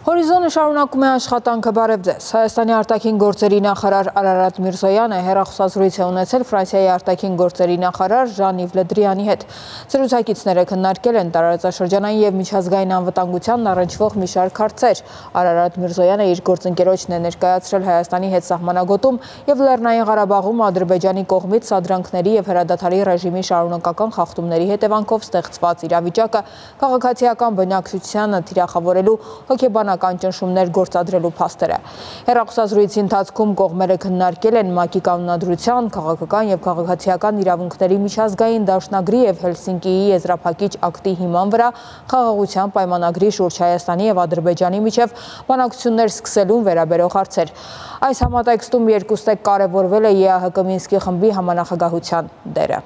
Հորիզոնը շարունակում է աշխատանքը բարև ձեզ։ Հայաստանի արտաքին գործերի նախարար Արարատ Միրզոյանը հեռախոսազրույց է ունեցել Ֆրանսիայի արտաքին գործերի նախարար Ժան-Իվ Լը Դրիանի հետ։ Զրուցակիցները քննարկել են տարածաշրջանային և միջազգային անվտանգությանն առնչվող մի շարք հարցեր։ Արարատ Միրզոյանը իր գործընկերոջն է ներկայացրել Հայաստանի հետ սահմանագոտում և Լեռնային Ղարաբաղում Ադրբեջանի կողմից սադրանքների և հրադադարի ռեժիմի շարունակական խախտումների հետևանքով ստեղծված իրավիճակը, քաղաքացիական բնակչությանը թիրախավորելու հոգեբանական ճնշումներ գործադրելու փաստերը։ Հեռախոսազրույցի ընթացքում կողմերը քննարկել են ՄԱԿ-ի կանոնադրության, քաղաքական և քաղաքացիական իրավունքների միջազգային դաշնագրի և Հելսինկիի եզրափակիչ ակտի հիման վրա խաղաղության պայմանագրի շուրջ Հայաստանի և Ադրբեջանի միջև բանակցություններ սկսելուն վերաբերող հարցեր։ Այս համատեքստում երկուստեք կարևորվել է ԵԱՀԿ Մինսկի խմբի համանախագահության դերը։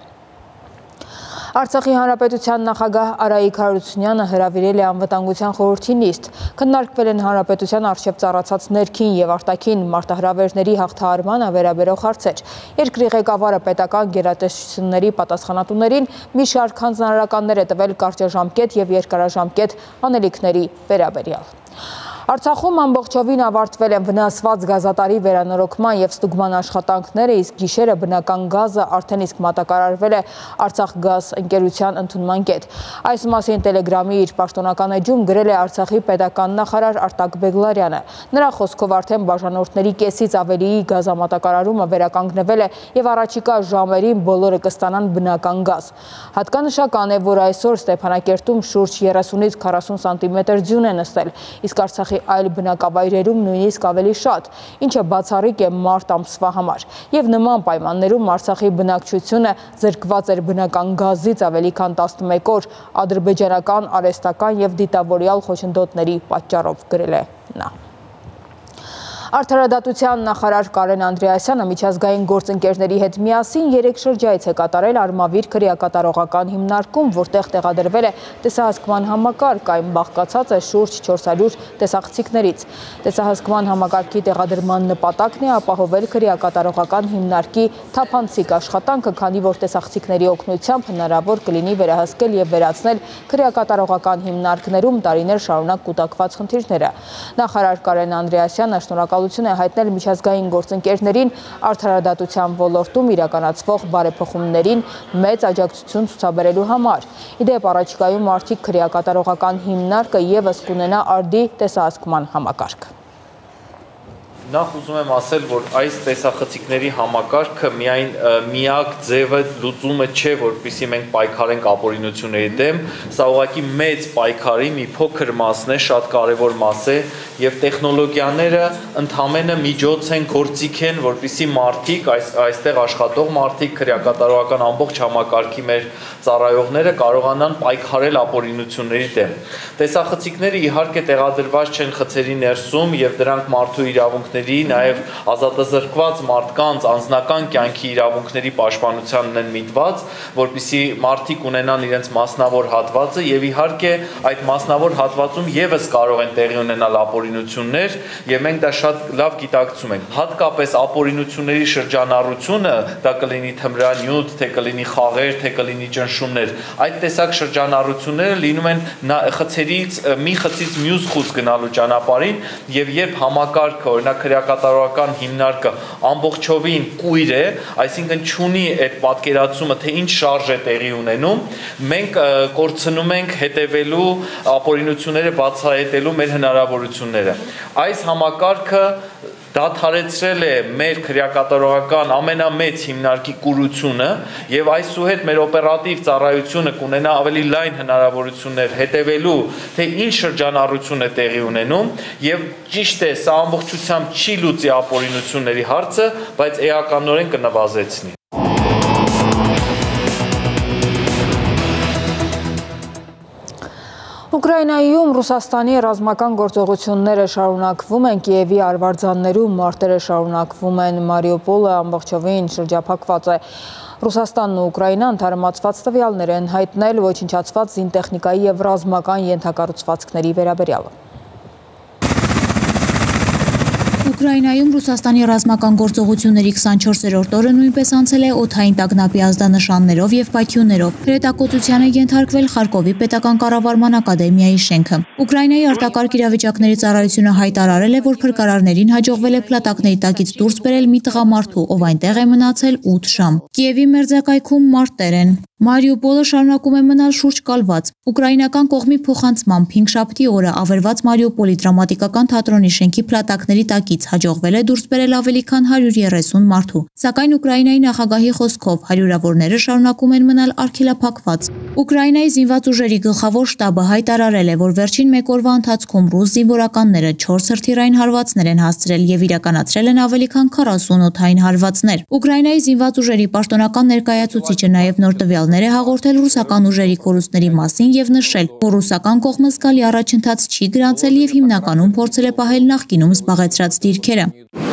Արցախի հանրապետության նախագահ Արայիկ Հարությունյանը հրավիրել է անվտանգության խորհրդի նիստ։ Քննարկվել են հանրապետության առջև ծառացած ներքին և արտաքին մարտահրավերների հաղթահարմանը վերաբերող հարցեր։ Երկրի ղեկավարը պետական գերատեսչությունների պատասխանատուներին մի շարք հանձնարարականներ է տվել կարճաժամկետ և երկարաժամկետ անելիքների վերաբերյալ։ Արցախում ամբողջովին ավարտվել են վնասված գազատարի վերանորոգման և ստուգման աշխատանքները, իսկ գիշերը բնական գազը արդեն իսկ մատակարարվել է Արցախգազ ընկերության ընդունման կետ։ Այս մասին Տելեգրամի իր պաշտոնական էջում գրել է Արցախի պետական նախարար Արտակ Բեգլարյանը։ Նրա խոսքով արդեն բաժանորդների կեսից ավելիի գազամատակարարումը վերականգնվել է և առաջիկա ժամերին բոլորը կստանան բնական գազ։ Հատկանշական է, որ այսօր Ստեփանակերտում շուրջ 30-ից 40 սանտիմետր ձյուն է նստել, իսկ Արցախի այլ բնակավայրերում նույնիսկ ավելի շատ, ինչը բացառիկ է մարտ ամսվա համար։ Եվ նման պայմաններում Արցախի բնակչությունը զրկված էր բնական գազից ավելի քան 11 օր ադրբեջանական, արհեստական և դիտավորյալ խոչընդոտների պատճառով, գրել է նա։ Արդարադատության նախարար Կարեն Անդրեասյանը միջազգային գործընկերների հետ միասին 3 շրջայց է կատարել Արմավիր քրեակատարողական հիմնարկում, որտեղ տեղադրվել է տեսահսկման համակարգ, այն բաղկացած է շուրջ 400 տեսախցիկներից։ Տեսահսկման համակարգի տեղադրման նպատակն է ապահովել քրեակատարողական հիմնարկի թափանցիկ աշխատանքը, քանի որ տեսախցիկների օգնությամբ հնարավոր կլինի վերահսկել և վերացնել քրեակատարողական հիմնարկներում տարիներ շարունակ կուտակված խնդիրները։ Նախարար Կարեն Անդրեասյանը շնորհակալություն է հայտնել միջազգային գործընկերներին արդարադատության ոլորտում իրականացվող բարեփոխումներին մեծ աջակցություն ցուցաբերելու համար։ Իդեպ առաջիկայում արդիկ քրեակատարողական հիմնարկը ևս կունենա արդի տեսահսկման համակարգ։ Նախ ուզում եմ ասել, որ այս տեսախցիկների համակարգը միակ ձևը լուծումը չէ, որպեսզի մենք պայքարենք ապօրինությունների դեմ, սա ուղղակի մեծ պայքարի մի փոքր մասն է, շատ կարևոր մաս է, եւ տեխնոլոգիաները ընդհանրապես միջոց են, գործիք են, որպեսզի մարդիկ, այստեղ աշխատող մարդիկ, քրեակատարողական ամբողջ համակարգի մեր ծառայողները կարողանան պայքարել ապօրինությունների դեմ։ Տեսախցիկները իհարկե տեղադրված չեն խցերի ներսում եւ դրանք մարդու իրավունքների, նաև ազատազրկված մարդկանց անձնական կյանքի իրավունքների պաշտպանությանն են միտված, որպեսզի մարդիկ ունենան իրենց մասնավոր հատվածը եւ իհարկե այդ մասնավոր հատվածում եւս կարող են տեղի ունենալ ապօրինություններ եւ մենք դա շատ լավ գիտակցում ենք։ Հատկապես ապօրինությունների շրջանառությունը, դա կլինի թմրանյութ, թե կլինի խաղեր, թե կլինի ճնշումներ, այդ տեսակ շրջանառությունները լինում են մի խցից մյուս խոց գնալու ճանապարհին եւ երբ համակարգը, օրինակ քրեակատարողական հիմնարկը ամբողջովին կույր է, այսինքն չունի այդ պատկերացումը, թե ինչ շարժ է տեղի ունենում, մենք կորցնում ենք հետևելու ապօրինությունները բացահայտելու մեր հնարավորությունները։ Այս համակարգը դադարեցրել է մեր քրեակատարողական ամենամեծ հիմնարկի կուրությունը եւ այսուհետ մեր օպերատիվ ծառայությունը կունենա ավելի լայն հնարավորություններ հետևելու, թե ինչ շրջանառություն է տեղի ունենում եւ ճիշտ է, սա ամբողջությամբ չի լուծի ապօրինությունների հարցը, բայց էականորեն կնվազեցնի։ Ուկրաինայում Ռուսաստանի ռազմական գործողությունները շարունակվում են, Կիևի արվարձաններում մարտերը շարունակվում են, Մարիուպոլը ամբողջովին շրջափակված է։ Ռուսաստանն ու Ուկրաինան թարմացված տվյալներ են հայտնել ոչնչացված զինտեխնիկայի և ռազմական ենթակառուցվածքների վերաբերյալ։ Ուկրաինայում Ռուսաստանի ռազմական գործողությունների 24-րդ օրը նույնպես անցել է օդային տագնապի ազդանշաններով եւ պայթյուններով։ Հրետակոծության է ենթարկվել Խարկովի պետական կառավարման ակադեմիայի շենքը։ Ուկրաինայի արտակարգ իրավիճակների ծառայությունը հայտարարել է, որ փրկարարներին հաջողվել է փլատակների տակից դուրս բերել մի տղամարդու, ով այնտեղ է մնացել 8 ժամ։ Կիևի մերձակայքում մարտեր են։ Մարիուպոլը շարունակում է մնալ շուրջ կալված։ Ուկրաինական կողմի փոխանցմամբ 5-շաբթի օրը ավերված Մարիուպոլի դրամատիկական թատրոնի շենքի փլատակների տակից հաջողվել է դուրս բերել ավելի քան 130 մարդու։ Սակայն Ուկրաինայի նախագահի խոսքով հարյուրավորները շարունակում են մնալ արգելափակված։ Ուկրաինայի զինված ուժերի գլխավոր շտաբը հայտարարել է, որ վերջին մեկ օրվա ընթացքում ռուս զինվորականները 4 հրթիռային հարվածներ են հասցրել եւ իրականացրել են ավելի քան 40 օդային հարվածներ։ Ուկրաինայի զինված ուժերի պաշտոնական ներկայացուցիչը նաեւ նոր տվյալներ է հաղորդել ռուսական ուժերի կորուստների մասին եւ նշել, որ ռուսական կողմը զգալի առաջընթաց չի գրանցել եւ հիմնականում փորձել է պահել նախկինում զբաղեցրած դիրքերը։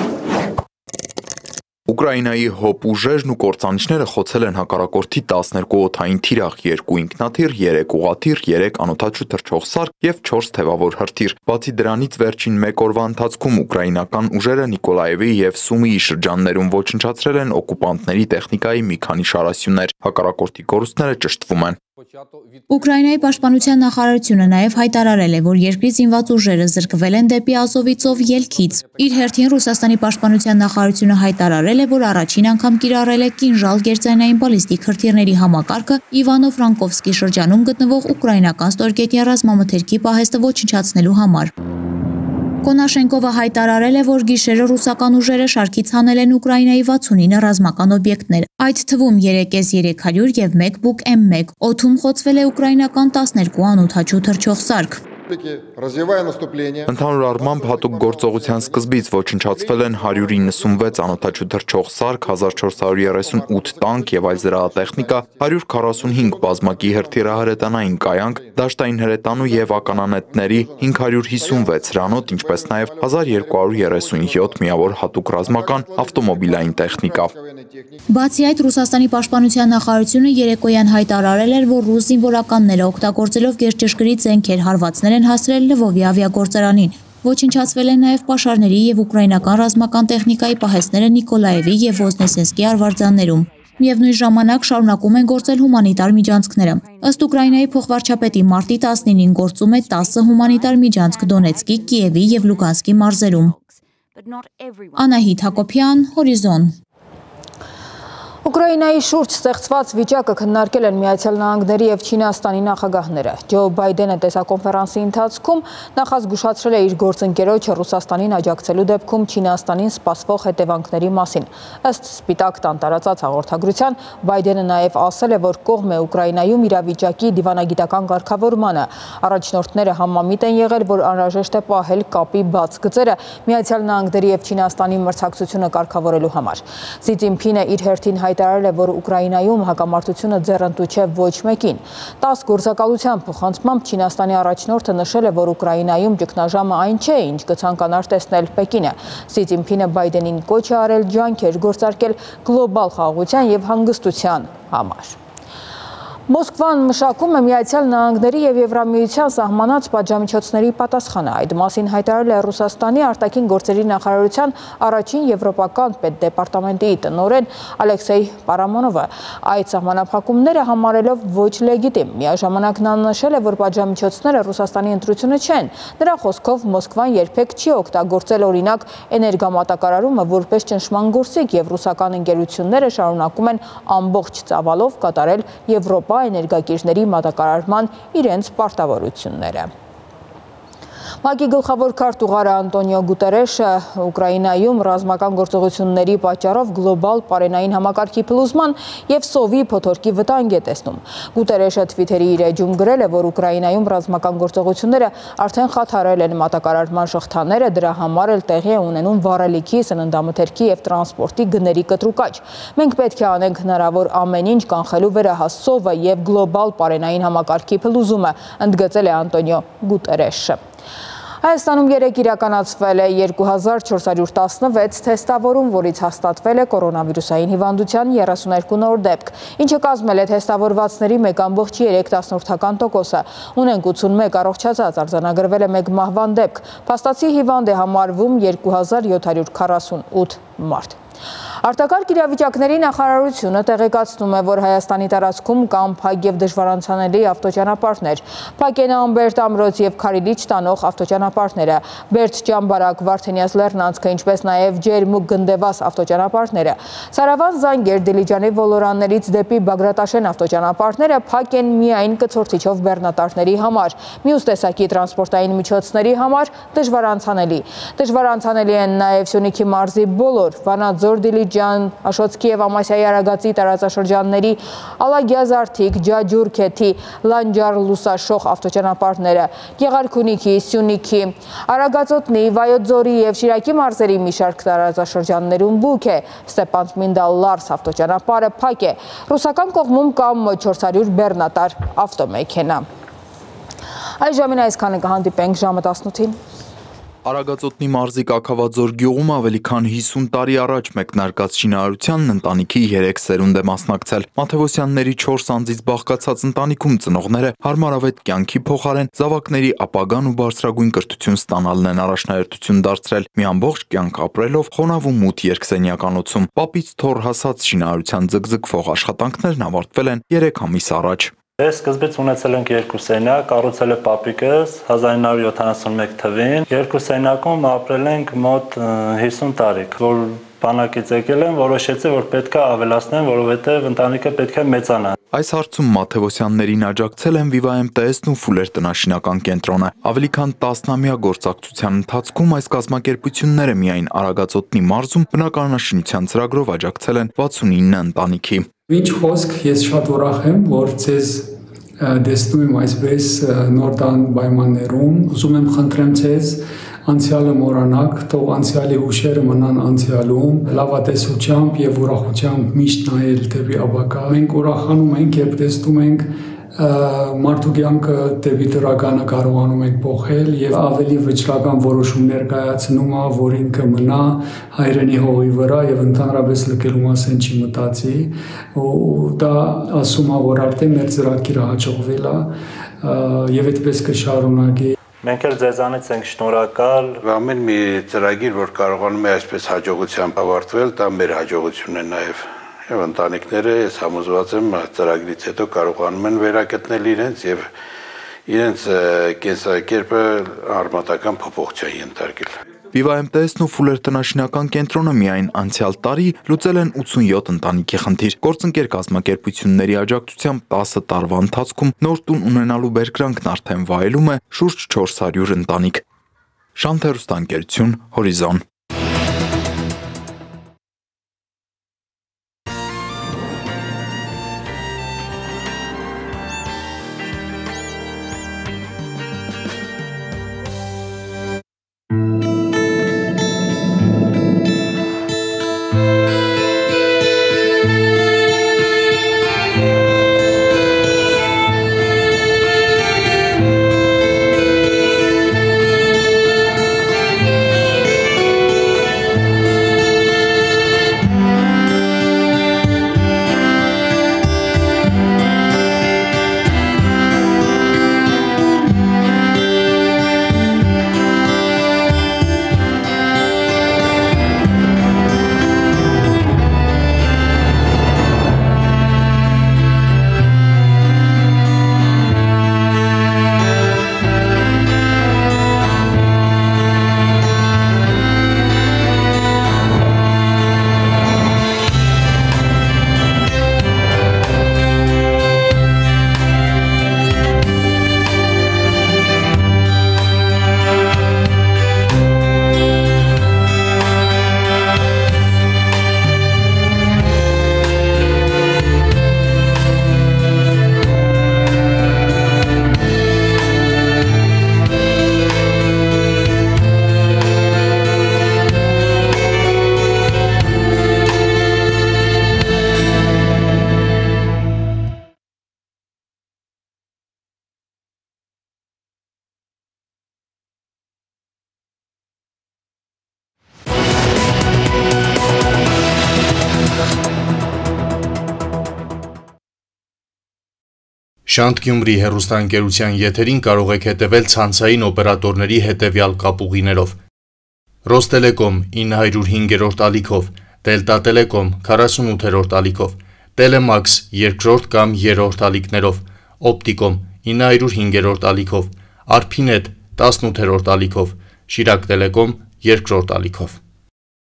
Ուկրաինայի հոպ ուժերն ու կործանիչները խոցել են հակառակորդի 12 օդային թիրախ, 2 ինքնաթիռ, 3 ուղաթիռ, 3 անօդաչու թռչող սարք եւ 4 թևավոր հրթիռ։ Բացի դրանից վերջին մեկ օրվա ընթացքում ուկրաինական ուժերը Նիկոլաևի եւ Սումիի շրջաններում ոչնչացրել են օկուպանտների տեխնիկայի մի քանի շարասյուներ։ Հակառակորդի կորուստները ճշտվում են։ Ուկրաինայի պաշտպանության նախարարությունը նաև հայտարարել է, որ երկրի զինված ուժերը զրկվել են դեպի Ազովի ծով ելքից։ Իր հերթին Ռուսաստանի պաշտպանության նախարարությունը հայտարարել է, որ առաջին անգամ կիրառել է կինժալ գերձայնային բալիստիկ հրթիռների համակարգը Իվանո-Ֆրանկովսկի շրջանում գտնվող ուկրաինական ստորգետնյա ռազմամթերքի պահեստը ոչնչացնելու համար։ Կոնաշենկովը հայտարարել է, որ գիշերը ռուսական ուժերը շարքից հանել են Ուկրաինայի 69 ռազմական օբյեկտներ, այդ թվում 3S-300 եւ 1 Buk M1, օդում խոցվել է ուկրաինական 12 անօդաչու թռչող սարք։ Ընդհանուր առմամբ հատուկ գործողության սկզբից ոչնչացվել են 196 անօդաչու թռչող սարք, 1438 տանկ եւ այլ զրահատեխնիկա, 145 բազմակի հրթիռահրետանային կայանք, դաշտային հրետանու եւ ականանետների 556 հրանոթ, ինչպես նաեւ 1237 միավոր հատուկ ռազմական ավտոմոբիլային տեխնիկա։ Բացի այդ, Ռուսաստանի պաշտպանության նախարարությունը երեկոյան հայտարարել էր, որ ռուս զինվորականները օգտագործելով գերճշգրիտ զենքեր հարվածներ են հասցրել Լվովի ավիագործարանին։ Ոչնչացվել են նաև պաշարների եւ ուկրաինական ռազմական տեխնիկայի պահեստները Նիկոլաևի եւ Ոզնեսենսկի արվարձաններում։ Միևնույն ժամանակ շարունակում են գործել հումանիտար միջանցքները։ Ըստ Ուկրաինայի փոխվարչապետի մարտի 19-ին գործում է 10 հումանիտար միջանցք Դոնեցկի, Կիևի եւ Լուգանսկի մարզերում։ Անահիտ Հակոբյան, Հորիզոն։ Ուկրաինայի շուրջ ստեղծված վիճակը քննարկել են Միացյալ Նահանգների եւ Չինաստանի նախագահները։ Ջո Բայդենը տեսակոնֆերանսի ընթացքում նախազգուշացրել է իր գործընկերոջը Ռուսաստանին աջակցելու դեպքում Չինաստանին սպասվող հետևանքների մասին։ Ըստ Սպիտակ տան տարածած հաղորդագրության, Բայդենը նաեւ ասել է, որ կողմ է Ուկրաինայում իրավիճակի դիվանագիտական կարգավորմանը։ Առաջնորդները համամիտ են եղել, որ անհրաժեշտ է պահել կապի բաց գծերը Միացյալ Նահանգների եւ Չինաստանի մրցակցությունը կարգավորելու համար։ Սի Ցզինփինը իր հերթին հայտարարել է, որ Ուկրաինայում հակամարտությունը ձեռնտու չէ ոչ մեկին։ 10 գործակալության փոխանցմամբ Չինաստանի առաջնորդը նշել է, որ Ուկրաինայում ճգնաժամը այն չէ, ինչ կցանկանար տեսնել Պեկինը։ Սի Ցզինփինը Բայդենին կոչ է արել ջանքեր գործարկել գլոբալ խաղաղության եւ հանգստության համար։ Մոսկվան մշակում է Միացյալ Նահանգների եւ Եվրամիության սահմանած պատժամիջոցների պատասխանը։ Այդ մասին հայտարարել է Ռուսաստանի արտաքին գործերի նախարարության առաջին եվրոպական պետդեպարտամենտի տնօրեն Ալեքսեյ Պարամոնովը։ Այդ սահմանափակումները համարելով ոչ լեգիտիմ։ Միաժամանակ նա նշել է, որ պատժամիջոցները Ռուսաստանի ընտրությունը չեն։ Նրա խոսքով Մոսկվան երբեք չի օգտագործել օրինակ էներգամատակարարումը որպես ճնշման գործիք եւ ռուսական ընկերությունները շարունակում են ամբողջ ծավալով կատարել Եվրոպա էներգակիրների մատակարարման իրենց պարտավորությունները։ ՄԱԿ-ի գլխավոր քարտուղարը Անտոնիո Գուտերեշը Ուկրաինայում ռազմական գործողությունների պատճառով գլոբալ պարենային համակարգի փլուզման եւ սովի փոթորկի վտանգ է տեսնում։ Գուտերեշը Twitter-ի իր էջում գրել է, որ Ուկրաինայում ռազմական գործողությունները արդեն խաթարել են մատակարարման շղթաները, դրա համար էլ տեղի է ունենում վառելիքի, սննդամթերքի եւ տրանսպորտի գների կտրուկաճ։ Մենք պետք է անենք հնարավոր ամեն ինչ կանխելու վերահաս սովը եւ գլոբալ պարենային համակարգի փլուզումը, ընդգծել է Անտոնիո Գուտերեշը։ Հայաստանում երեկ իրականացվել է 2416 թեստավորում, որից հաստատվել է կորոնավիրուսային հիվանդության 32 նոր դեպք, ինչը կազմել է թեստավորվածների 1,3%-ը։ Ունենք 81 առողջացած, արձանագրվել է 1 մահվան դեպք։ Փաստացի հիվանդ է համարվում 2748 մարդ։ Արտակարգ իրավիճակների նախարարությունը տեղեկացնում է, որ Հայաստանի տարածքում կան փակ եւ դժվարանցանելի ավտոճանապարհներ։ Փակ են Ամբերտ ամրոց եւ Քարիլիչ տանող ավտոճանապարհները, Բերդ-Ճամբարակ, Վարդենյաց լեռնանցքը, ինչպես նաեւ Ջերմուկ-Գնդեվաս ավտոճանապարհները։ Սարավան-Զանգեր, Դիլիջանի ոլորաններից դեպի Բագրատաշեն ավտոճանապարհները փակ են միայն կցորդիչով բեռնատարների համար։ Մյուս տեսակի տրանսպորտային միջոցների համար դժվարանցանելի։ Դժվարանցանելի են նաեւ Սյունիքի մարզի բոլոր Վանաձոր, Դիլիջան, Աշոտսկի եւ Ամասիայի Արագածի տարածաշրջանների Ալագյազարթիկ, Ջաջուր, Քեթի, Լանջար, Լուսաշոխ ավտոճանապարհները, Գեղարքունիքի, Սյունիքի, Արագածոտնի, Վայոց-Ձորի եւ Շիրակի մարզերի մի շարք տարածաշրջաններում բուք է։ Ստեփանցմինդալ-Լարս ավտոճանապարհը փակ է։ Ռուսական կողմում կա 400 բեռնատար ավտոմեքենա։ Այժմ այսքանը, կհանդիպենք ժամը 18-ին։ Արագածոտնի մարզի Կաքավաձոր գյուղում ավելի քան 50 տարի առաջ մեկնարկած շինարարությանն ընտանիքի 3 սերունդ է մասնակցել։ Մաթևոսյանների 4 անձից բաղկացած ընտանիքում ծնողները հարմարավետ կյանքի փոխարեն զավակների ապագան ու բարձրագույն կրթություն ստանալն են առաջնահերթություն դարձրել։ Մի ամբողջ կյանք ապրելով խոնավ ու մութ երկսենյականոցում պապից թոռ հասած շինարարության ձգձգվող աշխատանքներն ավարտվել են 3 ամիս առաջ։ Սկզբից ունեցել ենք 2 սենյակ, կառուցել է պապիկս 1971 թվին։ 2 սենյակում ապրել ենք մոտ 50 տարի, որ բանակից եկել եմ, որոշեցի, որ պետք է ավելացնեմ, որովհետև ընտանիքը պետք է մեծանա։ Այս հարցում Մաթևոսյաններին աջակցել են Viva MTS-ն ու Fuller տնաշինական կենտրոնը։ Ավելի քան 10-ամյա գործակցության ընթացքում այս կազմակերպությունները միայն Արագածոտնի մարզում բնակարանաշինության ծրագրով աջակցել են 69 ընտանիքի։ Ինչ խոսք, ես շատ ուրախ եմ, որ ձեզ տեսնում եմ այսպես նոր տան պայմաններում։ Ուզում եմ խնդրեմ ձեզ անցյալը մոռանաք, թող անցյալի հուշերը մնան անցյալում, լավատեսությամբ եւ ուրախությամբ միշտ նայել դեպի ապագա։ Մենք ուրախանում ենք, երբ տեսնում ենք մարդու կյանքը դեպի դրականը կարողանում ենք փոխել եւ ավելի վճռական որոշումներ կայացնում, որ ինքը մնա հայրենի հողի վրա եւ ընդհանրապես լքելու մասին չի մտածի, ու դա ասում է, որ արդեն մեր ծրագիրը հաջողվել է եւ այդպես կշարունակի։ Մենք էլ ձեզանից ենք շնորհակալ։ Ամեն մի ծրագիր, որ կարողանում է այսպես հաջողությամբ ավարտվել, դա մեր հաջողությունն է նաեւ։ Եվ ընտանիքները, ես համոզված եմ, ծրագրից հետո կարողանում են վերագտնել իրենց եւ իրենց կենսակերպը արմատական փոփոխության ենթարկել։ Viva MTS-ն ու Fuller տնաշինական կենտրոնը միայն անցյալ տարի լուծել են 87 ընտանիքի խնդիր։ Գործընկեր կազմակերպությունների աջակցությամբ 10 տարվա ընթացքում նոր տուն ունենալու բերկրանքն արդեն վայելում է շուրջ 400 ընտանիք։ Շանթերուստանկերություն, Հորիզոն։ Շանթ Գյումրի հեռուստաընկերության եթերին կարող եք հետևել ցանցային օպերատորների հետևյալ կապուղիներով. Ռոստելեկոմ 905-րդ ալիքով, Դելտա Տելեկոմ 48-րդ ալիքով, Տելեմաքս 2-րդ կամ 3-րդ ալիքներով, Օպտիկոմ 905-րդ ալիքով, Արփինետ 18-րդ ալիքով, Շիրակ Տելեկոմ 2-րդ ալիքով։